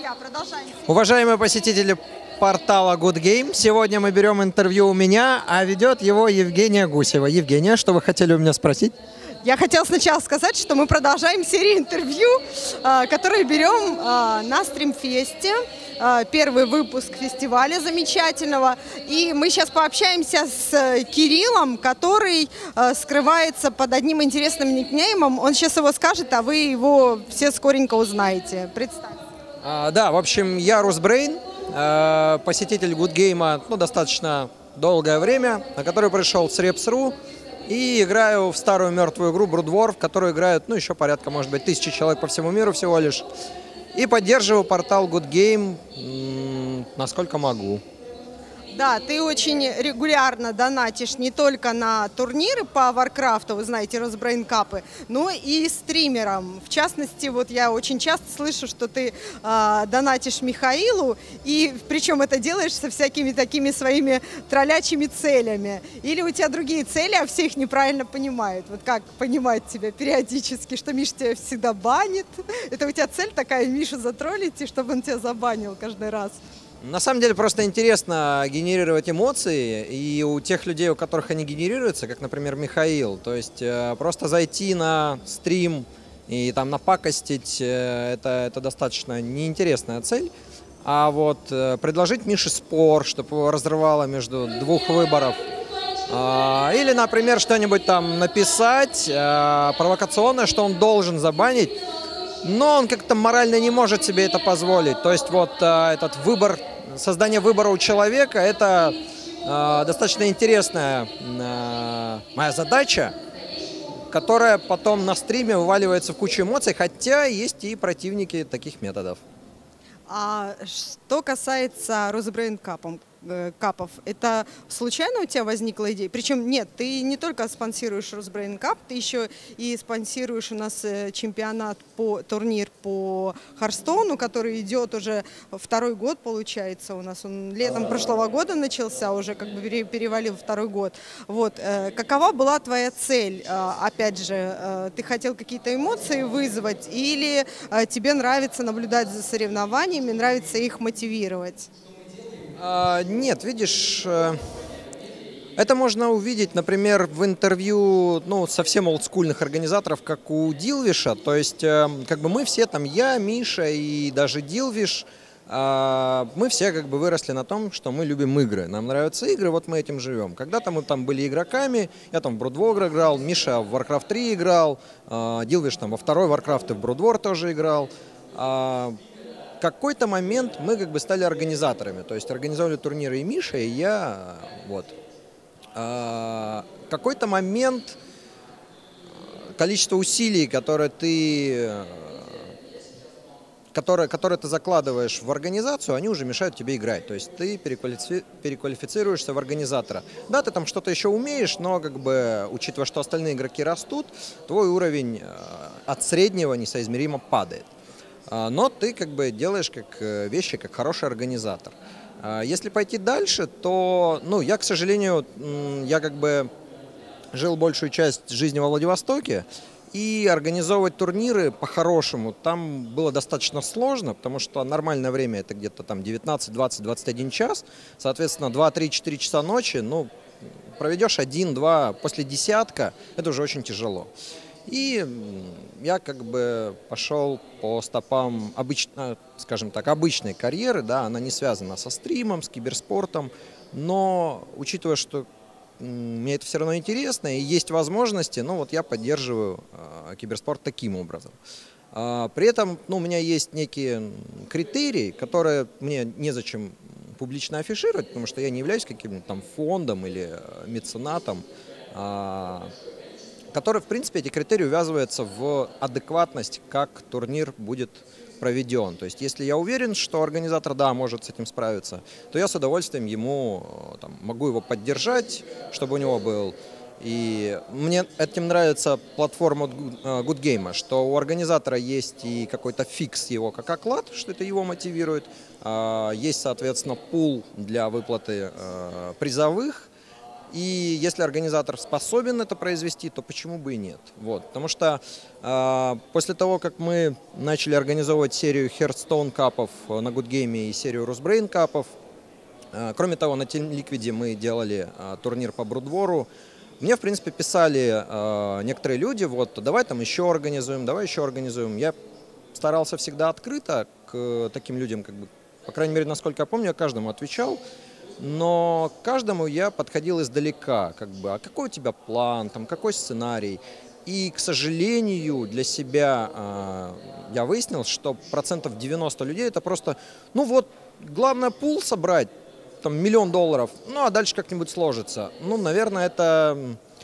друзья, продолжаем. Уважаемые посетители портала Good Game, сегодня мы берем интервью у меня, а ведет его Евгения Гусева. Евгения, что вы хотели у меня спросить? Я хотела сначала сказать, что мы продолжаем серию интервью, которые берем на Стримфесте. Первый выпуск фестиваля замечательного. И мы сейчас пообщаемся с Кириллом, который скрывается под одним интересным никнеймом. Он сейчас его скажет, а вы его все скоренько узнаете. Представьте. Да, в общем, я Русбрейн, посетитель Good Game достаточно долгое время, на который пришел с Reps.ru и играю в старую мертвую игру Brood War, в которую играют, еще порядка, может быть, 1000 человек по всему миру всего лишь. И поддерживаю портал Good Game, насколько могу. Да, ты очень регулярно донатишь не только на турниры по Варкрафту, вы знаете, Росбрейн Капы, но и стримерам. В частности, вот я очень часто слышу, что ты донатишь Михаилу, и причем это делаешь со всякими такими своими троллячими целями. Или у тебя другие цели, а все их неправильно понимают. Вот как понимать тебя периодически, что Миша тебя всегда банит? Это у тебя цель такая, Мишу затроллить, и чтобы он тебя забанил каждый раз? На самом деле просто интересно генерировать эмоции, и у тех людей, у которых они генерируются, как, например, Михаил, то есть просто зайти на стрим и там напакостить, это достаточно неинтересная цель, а вот предложить Мише спор, чтобы его разрывало между двух выборов, или, например, что-нибудь там написать провокационное, что он должен забанить, но он как-то морально не может себе это позволить. То есть вот этот выбор, создание выбора у человека, это достаточно интересная моя задача, которая потом на стриме вываливается в кучу эмоций, хотя есть и противники таких методов. А что касается Росбрейн Капов, это случайно у тебя возникла идея? Причем нет, ты не только спонсируешь Росбрейн Кап, ты еще и спонсируешь у нас турнир по Харстоуну, который идет уже второй год, получается, у нас он летом прошлого года начался, уже как бы перевалил второй год. Вот, какова была твоя цель? Опять же, ты хотел какие-то эмоции вызвать или тебе нравится наблюдать за соревнованиями, нравится их мотивировать? Нет, видишь, это можно увидеть, например, в интервью совсем олдскульных организаторов, как у Дилвиша. То есть, как бы мы все, там я, Миша и даже Дилвиш, мы все как бы выросли на том, что мы любим игры. Нам нравятся игры, вот мы этим живем. Когда-то мы там были игроками, я там в Brood War играл, Миша в Warcraft 3 играл, Дилвиш там во второй Warcraft и в Brood War тоже играл. В какой-то момент мы как бы стали организаторами, то есть организовали турниры и Миша, и я, вот. В какой-то момент количество усилий, которые ты закладываешь в организацию, они уже мешают тебе играть, то есть ты переквалифицируешься в организатора. Да, ты там что-то еще умеешь, но как бы, учитывая, что остальные игроки растут, твой уровень от среднего несоизмеримо падает. Но ты как бы делаешь вещи как хороший организатор. Если пойти дальше, то, я, к сожалению, я как бы жил большую часть жизни во Владивостоке, и организовывать турниры по-хорошему там было достаточно сложно, потому что нормальное время это где-то там 19, 20, 21 час, соответственно 2, 3, 4 часа ночи, проведешь 1-2 после десятка, это уже очень тяжело. И я как бы пошел по стопам обычной карьеры, да, она не связана со стримом, с киберспортом, но учитывая, что мне это все равно интересно и есть возможности, я поддерживаю киберспорт таким образом. При этом у меня есть некие критерии, которые мне незачем публично афишировать, потому что я не являюсь каким-то там фондом или меценатом, который, в принципе, эти критерии увязываются в адекватность, как турнир будет проведен. То есть, если я уверен, что организатор, да, может с этим справиться, то я с удовольствием могу его поддержать, чтобы у него был. И мне этим нравится платформа Good Game, что у организатора есть и какой-то фикс его как оклад, что это его мотивирует. Есть, соответственно, пул для выплаты призовых. И если организатор способен это произвести, то почему бы и нет? Вот. Потому что после того, как мы начали организовывать серию Hearthstone капов на Good Game и серию Rusbrain капов, кроме того, на Team Liquid мы делали турнир по Брудвору, мне, в принципе, писали некоторые люди, вот, давай там еще организуем, давай еще организуем. Я старался всегда открыто к таким людям, как бы, по крайней мере, насколько я помню, я каждому отвечал. Но к каждому я подходил издалека, как бы, а какой у тебя план, там, какой сценарий. И, к сожалению, для себя я выяснил, что 90% людей это просто, ну вот, главное пул собрать, там, $1 000 000, ну а дальше как-нибудь сложится. Ну, наверное, это...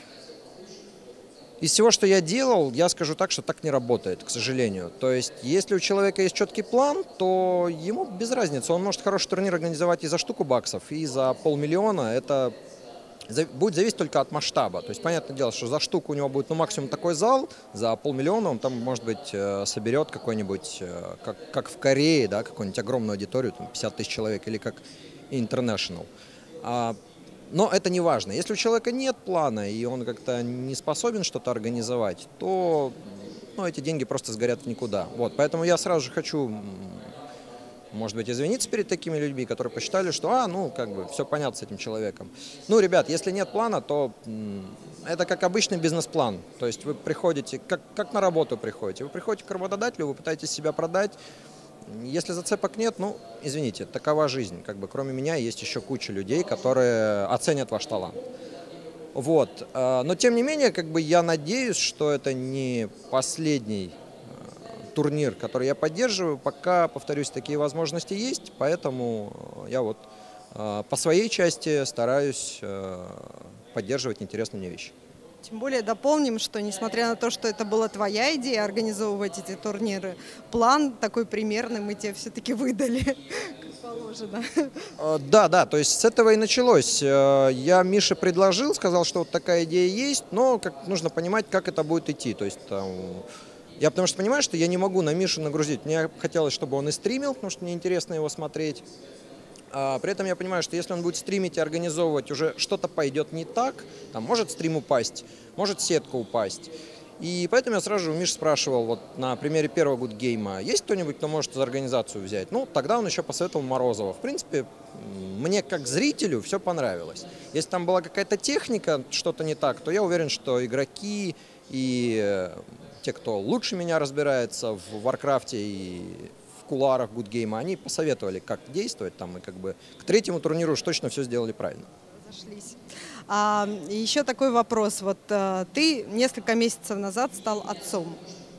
Из всего, что я делал, я скажу так, что так не работает, к сожалению. То есть, если у человека есть четкий план, то ему без разницы. Он может хороший турнир организовать и за штуку баксов, и за $500 000. Это будет зависеть только от масштаба. То есть, понятное дело, что за штуку у него будет, ну, максимум такой зал, за $500 000 он там, может быть, соберет какой-нибудь, как в Корее, да, какую-нибудь огромную аудиторию, там, 50 тысяч человек, или как International. Но это не важно. Если у человека нет плана, и он как-то не способен что-то организовать, то, ну, эти деньги просто сгорят в никуда. Вот, поэтому я сразу же хочу, может быть, извиниться перед такими людьми, которые посчитали, что, ну, как бы, все понятно с этим человеком. Ну, ребят, если нет плана, то это как обычный бизнес-план. То есть вы приходите, как на работу приходите. Вы приходите к работодателю, вы пытаетесь себя продать. Если зацепок нет, ну, извините, такова жизнь. Как бы, кроме меня есть еще куча людей, которые оценят ваш талант. Вот. Но, тем не менее, как бы, я надеюсь, что это не последний турнир, который я поддерживаю. Пока, повторюсь, такие возможности есть, поэтому я вот по своей части стараюсь поддерживать интересные мне вещи. Тем более дополним, что несмотря на то, что это была твоя идея организовывать эти турниры, план такой примерный мы тебе все-таки выдали, как положено. Да, то есть с этого и началось. Я Мише предложил, сказал, что вот такая идея есть, но нужно понимать, как это будет идти. То есть я потому что понимаю, что я не могу на Мишу нагрузить. Мне хотелось, чтобы он и стримил, потому что мне интересно его смотреть. При этом я понимаю, что если он будет стримить и организовывать, уже что-то пойдет не так, там может стрим упасть, может сетка упасть. И поэтому я сразу же у Миши спрашивал, вот на примере первого Good Game, есть кто-нибудь, кто может за организацию взять? Ну, тогда он еще посоветовал Морозова. В принципе, мне как зрителю все понравилось. Если там была какая-то техника, что-то не так, то я уверен, что игроки и те, кто лучше меня разбирается в Варкрафте и в кулуарах Good Game, они посоветовали, как действовать там, и как бы к третьему турниру уж точно все сделали правильно. Зашлись. Еще такой вопрос. Вот ты несколько месяцев назад стал отцом.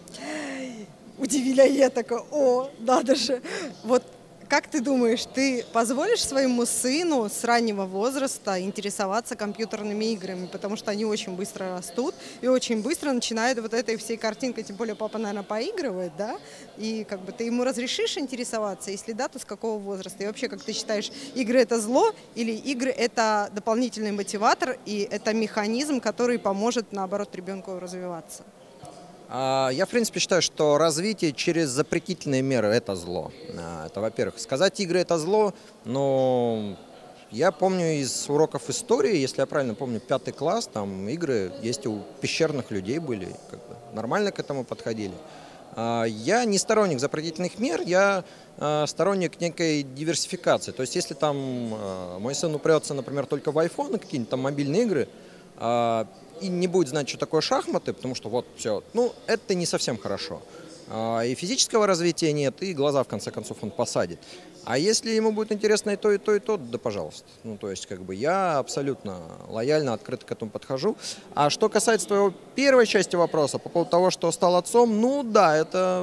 Удивила я такая, надо же. Вот как ты думаешь, ты позволишь своему сыну с раннего возраста интересоваться компьютерными играми, потому что они очень быстро растут и очень быстро начинают вот этой всей картинкой, тем более папа, наверное, поигрывает, да? И как бы ты ему разрешишь интересоваться, если да, то с какого возраста? И вообще, как ты считаешь, игры это зло или игры это дополнительный мотиватор и это механизм, который поможет, наоборот, ребенку развиваться? Я, в принципе, считаю, что развитие через запретительные меры – это зло. Это, во-первых. Сказать игры – это зло, но я помню из уроков истории, если я правильно помню, 5 класс, там игры есть у пещерных людей были, как бы нормально к этому подходили. Я не сторонник запретительных мер, я сторонник некой диверсификации. То есть, если там мой сын упрется, например, только в iPhone, на какие-нибудь там мобильные игры, и не будет знать, что такое шахматы, потому что вот все, ну, это не совсем хорошо. И физического развития нет, и глаза, в конце концов, он посадит. А если ему будет интересно и то, и то, и то, да пожалуйста. Ну, то есть, как бы, я абсолютно лояльно, открыто к этому подхожу. А что касается твоего первой части вопроса, по поводу того, что стал отцом, ну, да, это...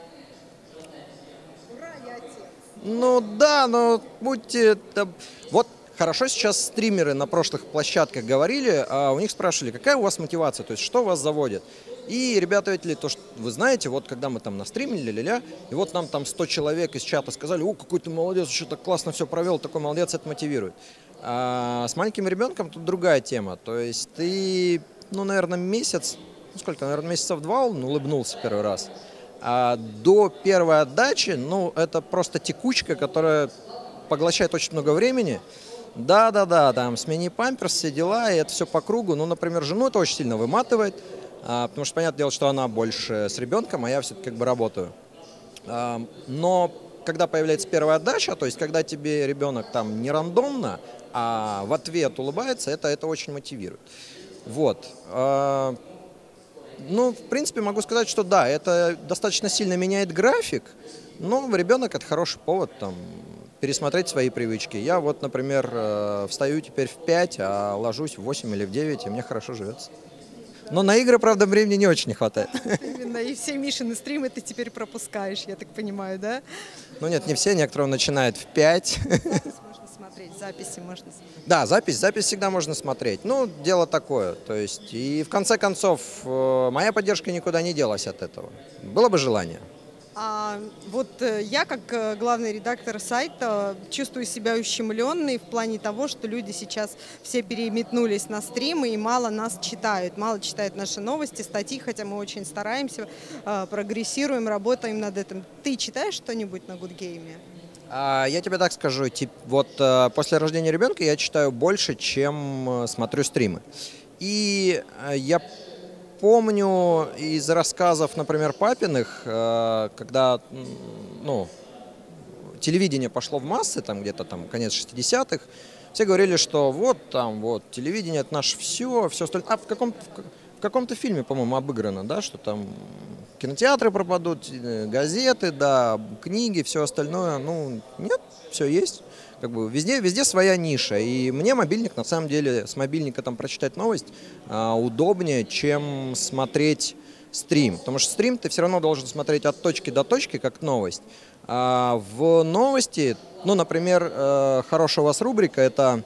Ура, я отец. Ну, да, но будьте... Вот. Хорошо, сейчас стримеры на прошлых площадках говорили, а у них спрашивали, какая у вас мотивация, то есть что вас заводит. И ребята ответили, то, что вы знаете, вот когда мы там настримили, ля-ля, и вот нам там 100 человек из чата сказали, какой ты молодец, что так классно все провел, такой молодец, это мотивирует. А с маленьким ребенком тут другая тема, то есть ты, ну, наверное, месяц, ну, сколько, наверное, месяцев 2 он улыбнулся первый раз. А до первой отдачи, ну, это просто текучка, которая поглощает очень много времени. Да-да-да, там смени памперс, все дела, и это все по кругу. Ну, например, жену это очень сильно выматывает, потому что, понятное дело, что она больше с ребенком, а я все-таки как бы работаю. Но когда появляется первая отдача, то есть когда тебе ребенок там не рандомно, а в ответ улыбается, это очень мотивирует. Вот. Ну, в принципе, могу сказать, что да, это достаточно сильно меняет график, но ребенок это хороший повод там пересмотреть свои привычки. Я вот, например, встаю теперь в 5, а ложусь в 8 или в 9, и мне хорошо живется. Но на игры, правда, времени не очень не хватает. Именно, и все Мишины стримы ты теперь пропускаешь, я так понимаю, да? Ну нет, не все, некоторые начинают в 5. Можно смотреть, записи можно смотреть. Да, запись всегда можно смотреть. Ну, дело такое. То есть, и в конце концов, моя поддержка никуда не делась от этого. Было бы желание. Я, как главный редактор сайта, чувствую себя ущемленной в плане того, что люди сейчас все переметнулись на стримы и мало нас читают. Мало читают наши новости, статьи, хотя мы очень стараемся, прогрессируем, работаем над этим. Ты читаешь что-нибудь на Good Game? Я тебе так скажу, после рождения ребенка я читаю больше, чем смотрю стримы. И я помню из рассказов, например, папиных, когда телевидение пошло в массы, там где-то там конец 60-х, все говорили, что телевидение это наше все остальное. А в каком-то фильме, по-моему, обыграно, да, что там кинотеатры пропадут, газеты, да, книги, все остальное. Ну, нет, все есть. Как бы везде своя ниша. И мне мобильник, на самом деле, с мобильника там прочитать новость удобнее, чем смотреть стрим. Потому что стрим ты все равно должен смотреть от точки до точки, как новость. А в новости, например, хорошая у вас рубрика, это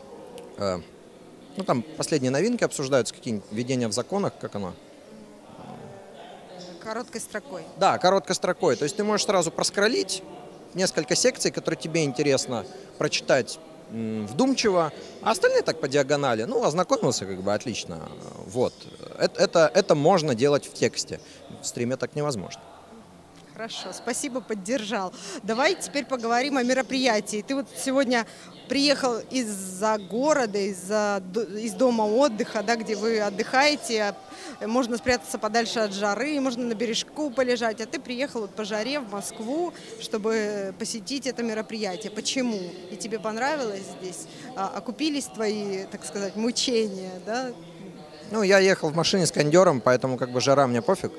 там последние новинки обсуждаются, какие-нибудь введения в законах, как оно? Короткой строкой. Да, короткой строкой. То есть ты можешь сразу проскролить несколько секций, которые тебе интересно прочитать вдумчиво, а остальные так по диагонали. Ну, ознакомился, как бы, отлично. Вот. Это можно делать в тексте. В стриме так невозможно. Хорошо, спасибо, поддержал. Давай теперь поговорим о мероприятии. Ты вот сегодня приехал из-за города, из дома отдыха, да, где вы отдыхаете. Можно спрятаться подальше от жары, можно на бережку полежать. А ты приехал вот по жаре в Москву, чтобы посетить это мероприятие. Почему? И тебе понравилось здесь? Окупились твои, так сказать, мучения, да? Ну, я ехал в машине с кондером, поэтому как бы жара мне пофиг.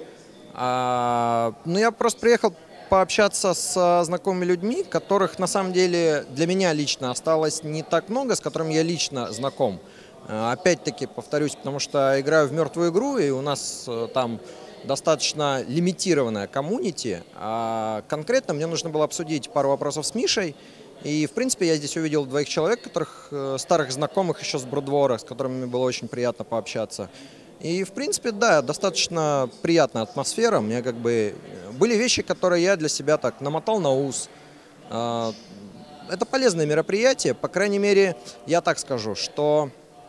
Я просто приехал пообщаться с знакомыми людьми, которых на самом деле для меня лично осталось не так много, с которыми я лично знаком. Опять-таки, повторюсь, потому что играю в мертвую игру, и у нас там достаточно лимитированная комьюнити. А конкретно мне нужно было обсудить пару вопросов с Мишей. И, в принципе, я здесь увидел 2 человек, старых знакомых еще с Брудвора, с которыми мне было очень приятно пообщаться. И, в принципе, да, достаточно приятная атмосфера. Мне как бы были вещи, которые я для себя так намотал на ус. Это полезное мероприятие, по крайней мере, я так скажу, что,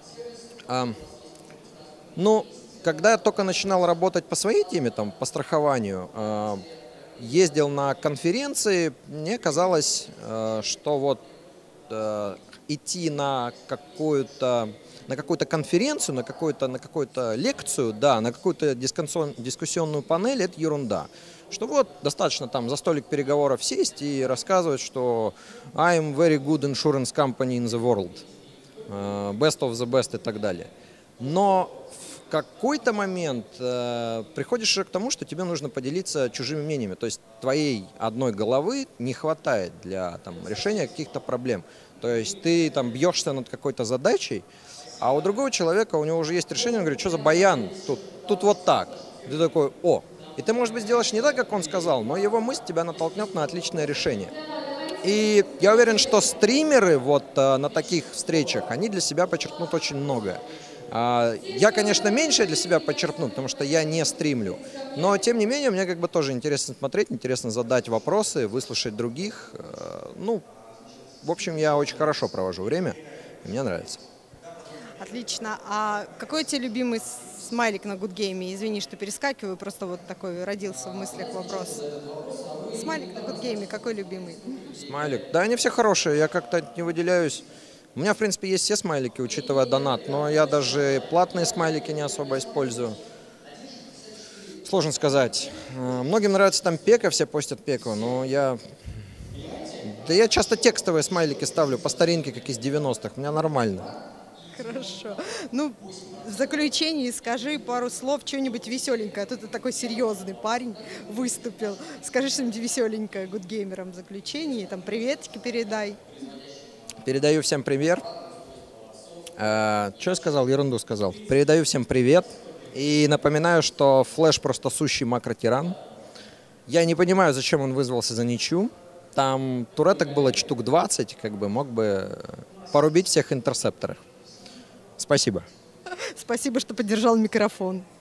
когда я только начинал работать по своей теме, там, по страхованию, ездил на конференции, мне казалось, что вот идти на какую-то конференцию, на какую-то лекцию, да, на какую-то дискуссионную панель, это ерунда. Что вот достаточно там за столик переговоров сесть и рассказывать, что I'm very good insurance company in the world, best of the best и так далее. Но в какой-то момент приходишь уже к тому, что тебе нужно поделиться чужими мнениями. То есть твоей одной головы не хватает для решения каких-то проблем. То есть ты там бьешься над какой-то задачей, а у другого человека, у него уже есть решение, он говорит, что за баян, тут вот так. И ты такой, и ты, может быть, сделаешь не так, как он сказал, но его мысль тебя натолкнет на отличное решение. И я уверен, что стримеры вот на таких встречах, они для себя подчеркнут очень многое. Я, конечно, меньше для себя подчеркну, потому что я не стримлю, но, тем не менее, мне как бы тоже интересно смотреть, интересно задать вопросы, выслушать других. В общем, я очень хорошо провожу время, и мне нравится. Отлично. А какой у тебя любимый смайлик на Good Game? Извини, что перескакиваю, просто вот такой родился в мыслях вопрос. Смайлик на Good Game, какой любимый? Смайлик? Да, они все хорошие, я как-то не выделяюсь. У меня, в принципе, есть все смайлики, учитывая донат, но я даже платные смайлики не особо использую. Сложно сказать. Многим нравится там пека, все постят пеку, но я часто текстовые смайлики ставлю по старинке, как из 90-х. У меня нормально. Хорошо. Ну, в заключении скажи пару слов, что-нибудь веселенькое. А то ты такой серьезный парень выступил. Скажи что-нибудь веселенькое гудгеймерам в заключении. Там приветики передай. Передаю всем привет. Что я сказал? Ерунду сказал. Передаю всем привет. И напоминаю, что Флэш просто сущий макротиран. Я не понимаю, зачем он вызвался за ничью. Там туреток было штук 20, как бы мог бы порубить всех интерсепторов. Спасибо. Спасибо, что поддержал микрофон.